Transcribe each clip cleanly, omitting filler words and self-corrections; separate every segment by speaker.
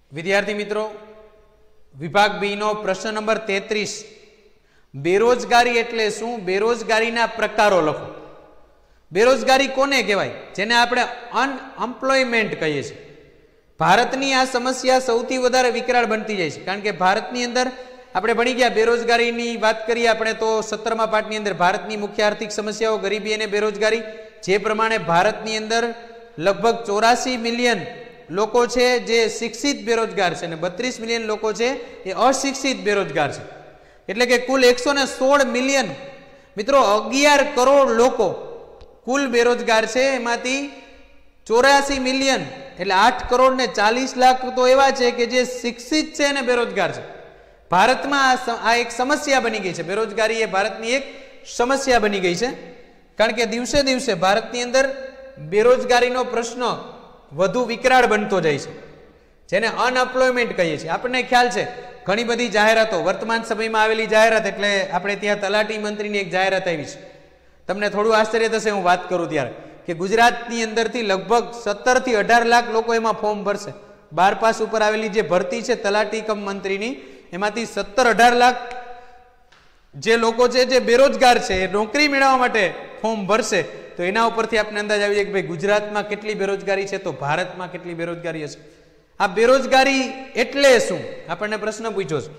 Speaker 1: विद्यार्थी मित्रों, विभाग बी नो प्रश्न नंबर 33 बेरोजगारी एटले शुं, बेरोजगारीना प्रकारो लखो। बेरोजगारी कोने कहेवाय? जेने आपणे अनएम्प्लॉयमेंट कहीए छीए। भारतनी आ समस्या सौथी वधारे विकराळ बनती जाय छे, कारण के भारतनी अंदर આપણે ભણી ગયા બેરોજગારીની વાત કરીએ આપણે તો 17મા પાઠની અંદર ભારતની મુખ્ય આર્થિક સમસ્યાઓ ગરીબી અને બેરોજગારી, જે પ્રમાણે ભારતની અંદર લગભગ 84 મિલિયન લોકો છે જે શિક્ષિત બેરોજગાર છે અને 32 મિલિયન લોકો છે એ અશિક્ષિત બેરોજગાર છે, એટલે કે કુલ 116 મિલિયન મિત્રો 11 કરોડ લોકો કુલ બેરોજગાર છે, એમાંથી 84 મિલિયન એટલે 8 કરોડ ને 40 લાખ તો એવા છે કે જે શિક્ષિત છે અને બેરોજગાર છે। भारत में आ एक समस्या बनी गई है, बेरोजगारी ये भारत की एक समस्या बनी गई है, कारण के दिवसे दिवसे भारत की अंदर बेरोजगारी नो प्रश्न वधु विकराळ बनतो जाय छे, जेने अनएम्प्लॉयमेंट कहीए छीए। आपने ख्याल है घणी बधी जाहेरातो वर्तमान समय में आवेली जाहेरात एटले आपणे त्यां तलाटी मंत्रीनी एक जाहेरात आवी छे। तमने थोड़ुं आश्चर्य थशे हुं वात करूं त्यारे के गुजरातनी अंदरथी लगभग 17 થી 18 लाख लोको एमां फॉर्म भरशे। 12 पास उपर आवेली जे भरती छे तलाटी कम मंत्रीनी एमांथी 17-18 लाख जे लोको छे जे बेरोजगार छे नौकरी मेळववा माटे फॉर्म भरशे, तो एना उपरथी आपने अंदाज आवी जाय के भाई गुजरातमां केटली बेरोजगारी छे तो भारतमां केटली बेरोजगारी हशे। आ बेरोजगारी एटले शुं आपणे प्रश्न पूछ्यो छे,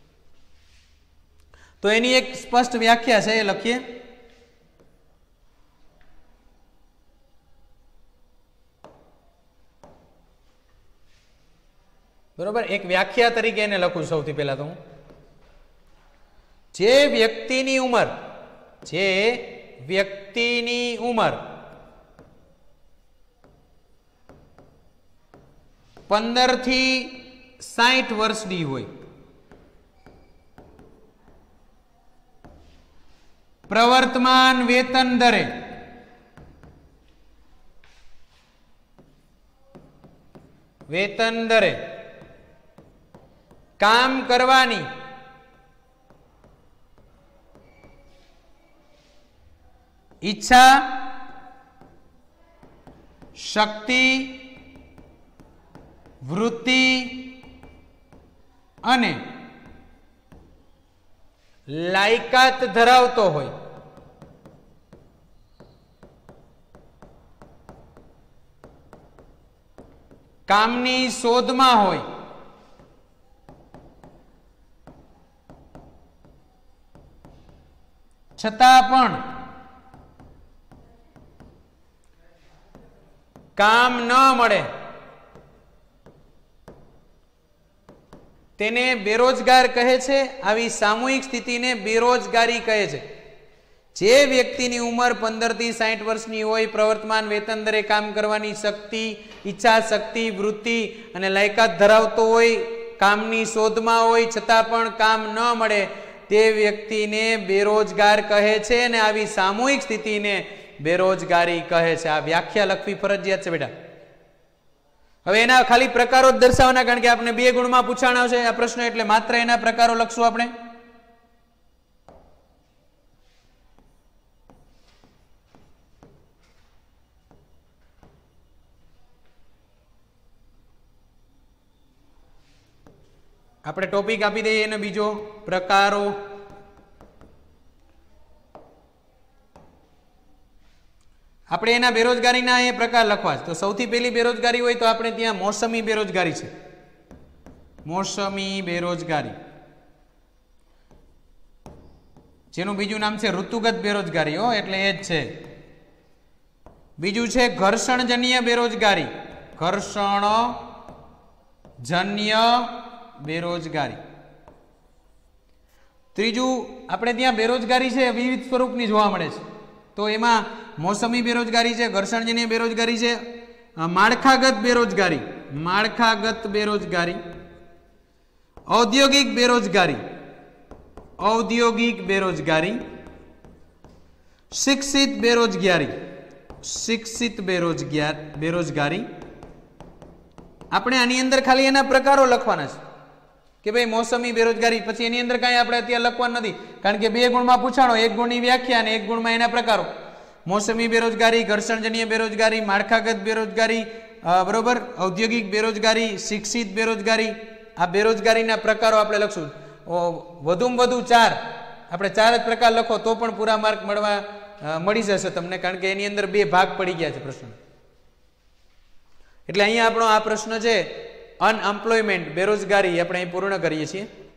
Speaker 1: तो एनी एक स्पष्ट व्याख्या छे, ए लखीए। बरोबर, एक व्याख्या तरीके ने लखू सौथी पहला तो जे व्यक्तिनी उमर 15 થી 60 वर्षनी होय, प्रवर्तमान वेतन दरे काम करवानी इच्छा, शक्ति, वृत्ति अने लायकात धरावतो होय, कामनी शोधमां होय, छतां पण काम न मळे तेने बेरोजगार कहे छे। आवी सामूहिक स्थिति ने बेरोजगारी कहे छे। जे व्यक्तिनी उमर 15 થી 60 वर्षनी होय, प्रवर्तमान वेतन दरे काम करवानी शक्ति, इच्छा शक्ति, वृत्ति अने लायकात धरावतो होय, कामनी शोधमां होय छतां पण काम न मळे ते व्यक्तिने बेरोजगार कहे छे ने आवी सामूहिक स्थिति ने बेरोजगारी कहे छे। आ व्याख्या लखवी फरजियात छे बेटा। हवे एना खाली प्रकारो दर्शाववाना, कारण के आपने 2 गुणमां पूछाणो छे आ प्रश्न, एटले मात्र एना प्रकारो लखशुं आपणे। આપણે ટોપિક આપી દઈએ અને બીજો પ્રકારો। આપણે એના બેરોજગારીના એ પ્રકાર લખવા છે। તો સૌથી પહેલી બેરોજગારી હોય તો આપણે ત્યાં મોસમી બેરોજગારી છે, મોસમી બેરોજગારી, જેનું બીજું નામ છે ઋતુગત બેરોજગારી, એટલે એ જ છે। બીજું છે ઘર્ષણજન્ય બેરોજગારી, ઘર્ષણજન્ય बेरोजगारी। त्रीजू आपणे त्यां बेरोजगारी छे विविध स्वरूपनी जोवा मळे छे, तो एमां मोसमी बेरोजगारी छे, घर्षणजन्य बेरोजगारी छे, माळखागत बेरोजगारी, माळखागत बेरोजगारी, औद्योगिक बेरोजगारी, औद्योगिक बेरोजगारी, शिक्षित बेरोजगारी, शिक्षित बेरोजगारी। आपणे आनी अंदर खाली एना प्रकारो लखवाना छे कि भाई मौसमी बेरोजगारी, पछी एनी अंदर कांई आपणे अत्यारे लखवानुं नथी, कारण के 2 गुणमां पूछाणो, 1 गुणनी व्याख्या अने 1 गुणमां एना प्रकारो। मौसमी बेरोजगारी, घर्षणजन्य बेरोजगारी, माळखागत बेरोजगारी, બરોબર ઔદ્યોગિક બેરોજગારી, શિક્ષિત બેરોજગારી, આ બેરોજગારીના પ્રકારો આપણે લખશું. વધુમાં વધુ 4 આપણે 4 જ પ્રકાર લખો તો પણ પૂરા માર્ક મળી જશે તમને, કારણ કે એની અંદર 2 ભાગ પડી ગયા છે પ્રશ્ન. એટલે અહીંયા આપણો આ પ્રશ્ન છે અનએમ્પ્લોયમેન્ટ બેરોજગારી આપણે અહીં પૂર્ણ કરીએ છીએ.